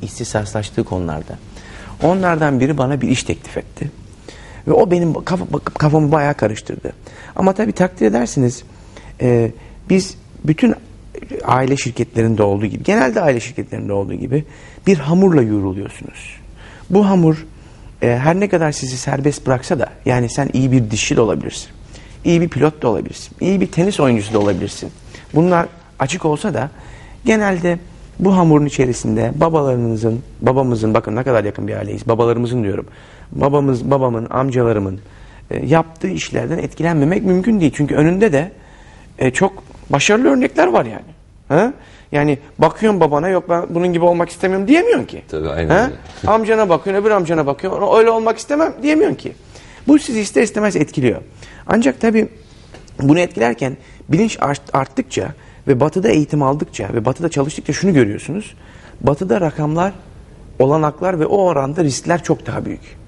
ihtisaslaştığı konularda. Onlardan biri bana bir iş teklif etti. Ve o benim kafamı bayağı karıştırdı. Ama tabii takdir edersiniz, biz bütün aile şirketlerinde olduğu gibi, genelde aile şirketlerinde olduğu gibi bir hamurla yoğruluyorsunuz. Bu hamur her ne kadar sizi serbest bıraksa da, yani sen iyi bir dişçi de olabilirsin, iyi bir pilot da olabilirsin, iyi bir tenis oyuncusu da olabilirsin. Bunlar açık olsa da genelde bu hamurun içerisinde babamızın, bakın ne kadar yakın bir aileyiz, babalarımızın diyorum, babamın, amcalarımın yaptığı işlerden etkilenmemek mümkün değil. Çünkü önünde de çok başarılı örnekler var yani. Ha? Yani bakıyorsun babana, yok ben bunun gibi olmak istemiyorum diyemiyorsun ki. Tabii, aynen. Amcana bakıyorsun, öbür amcana bakıyorsun, öyle olmak istemem diyemiyorsun ki. Bu sizi ister istemez etkiliyor. Ancak tabii bunu etkilerken bilinç arttıkça ve batıda eğitim aldıkça ve batıda çalıştıkça şunu görüyorsunuz. Batıda rakamlar, olanaklar ve o oranda riskler çok daha büyük.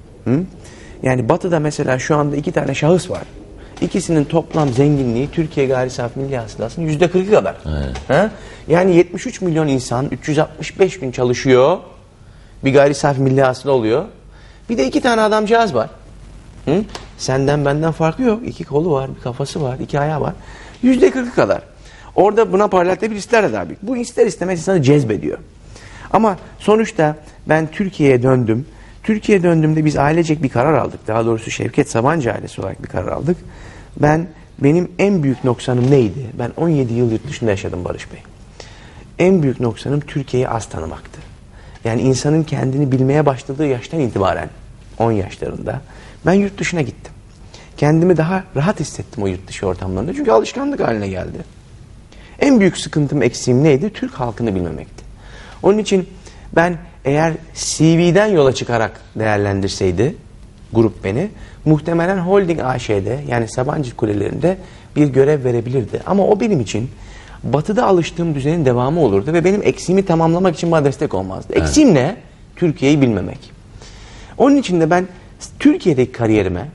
Yani batıda mesela şu anda 2 tane şahıs var. İkisinin toplam zenginliği Türkiye gayri safi milli hasılasının %40'ı kadar. Ha? Yani 73 milyon insan 365 gün çalışıyor. Bir gayri safi milli hasıla oluyor. Bir de 2 tane adamcağız var. Senden benden farkı yok. 2 kolu var, bir kafası var, 2 ayağı var. %40'ı kadar. Orada buna paralel bir riskler de daha büyük. Bu ister istemez insanı cezbediyor. Ama sonuçta ben Türkiye'ye döndüm. Türkiye'ye döndüğümde biz ailecek bir karar aldık. Daha doğrusu Şevket Sabancı ailesi olarak bir karar aldık. Benim en büyük noksanım neydi? Ben 17 yıl yurt dışında yaşadım Barış Bey. En büyük noksanım Türkiye'yi az tanımaktı. Yani insanın kendini bilmeye başladığı yaştan itibaren, 10 yaşlarında ben yurt dışına gittim. Kendimi daha rahat hissettim o yurt dışı ortamlarında. Çünkü alışkanlık haline geldi. En büyük sıkıntım, eksiğim neydi? Türk halkını bilmemekti. Onun için ben eğer CV'den yola çıkarak değerlendirseydi grup beni, muhtemelen Holding AŞ'de, yani Sabancı Kulelerinde bir görev verebilirdi. Ama o benim için batıda alıştığım düzenin devamı olurdu ve benim eksiğimi tamamlamak için bana destek olmazdı. Evet. Eksiğim ne? Türkiye'yi bilmemek. Onun için de ben Türkiye'deki kariyerime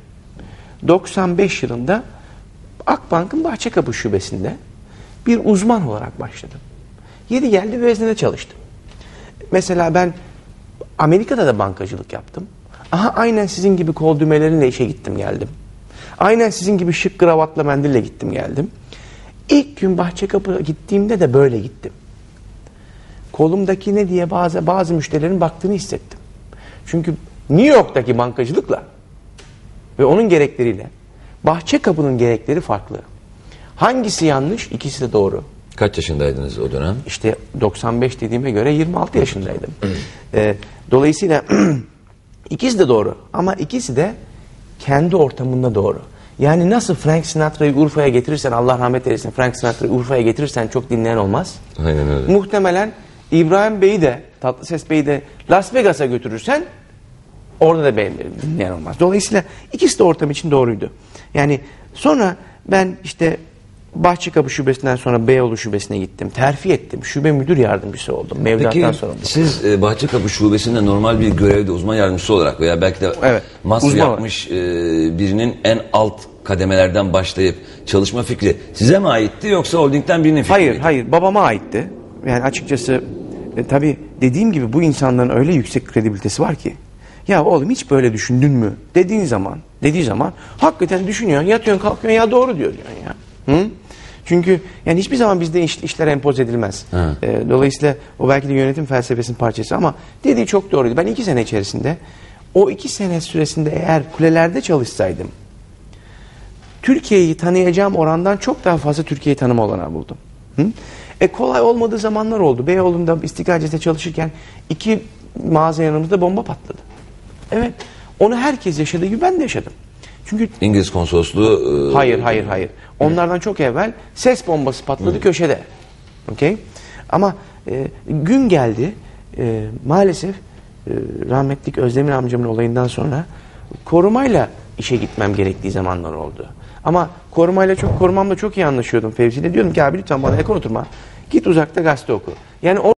95 yılında Akbank'ın Bahçekapı şubesinde bir uzman olarak başladım. Yeri geldi veznede çalıştım. Mesela ben Amerika'da da bankacılık yaptım. Aynen sizin gibi kol düğmeleriyle işe gittim geldim. Aynen sizin gibi şık kravatla mendille gittim geldim. İlk gün Bahçekapı'ya gittiğimde de böyle gittim. Kolumdaki ne diye bazı müşterilerin baktığını hissettim. Çünkü New York'taki bankacılıkla ve onun gerekleriyle Bahçekapı'nın gerekleri farklı. Hangisi yanlış? İkisi de doğru. Kaç yaşındaydınız o dönem? İşte 95 dediğime göre 26 yaşındaydım. Dolayısıyla ikisi de doğru ama ikisi de kendi ortamında doğru. Yani nasıl Frank Sinatra'yı Urfa'ya getirirsen, Allah rahmet eylesin, Frank Sinatra'yı Urfa'ya getirirsen çok dinleyen olmaz. Aynen öyle. Muhtemelen İbrahim Bey'i de, Tatlıses Bey'i de Las Vegas'a götürürsen orada da dinleyen olmaz. Dolayısıyla ikisi de ortam için doğruydu. Yani sonra ben işte Bahçekapı şubesinden sonra Beyoğlu şubesine gittim. Terfi ettim. Şube müdür yardımcısı oldum. Mevduattan sonra oldum. Siz Bahçekapı şubesinde normal bir görevde uzman yardımcısı olarak veya belki de master yapmış birinin en alt kademelerden başlayıp çalışma fikri size mi aitti yoksa holdingden birinin fikri miydi? Hayır. Babama aitti. Yani açıkçası tabii dediğim gibi bu insanların öyle yüksek kredibilitesi var ki, ya oğlum hiç böyle düşündün mü dediği zaman hakikaten düşünüyor. Yatıyorsun kalkıyorsun, ya doğru diyor ya. Çünkü yani hiçbir zaman bizde işler empoze edilmez. Dolayısıyla o belki de yönetim felsefesinin parçası ama dediği çok doğruydu. Ben 2 sene içerisinde, o 2 sene süresinde eğer kulelerde çalışsaydım, Türkiye'yi tanıyacağım orandan çok daha fazla Türkiye'yi tanıma olanağı buldum. Kolay olmadığı zamanlar oldu. Beyoğlu'nda İstiklal Caddesi'nde çalışırken 2 mağaza yanımızda bomba patladı. Evet. Onu herkes yaşadığı gibi ben de yaşadım. Çünkü İngiliz konsolosluğu... Hayır. Onlardan çok evvel ses bombası patladı köşede. Okay? Ama gün geldi, maalesef rahmetlik Özdemir amcamın olayından sonra korumayla işe gitmem gerektiği zamanlar oldu. Ama korumamla çok iyi anlaşıyordum Fevzi'yle. Diyordum ki abi lütfen bana yakın oturma. Git uzakta gazete oku. Yani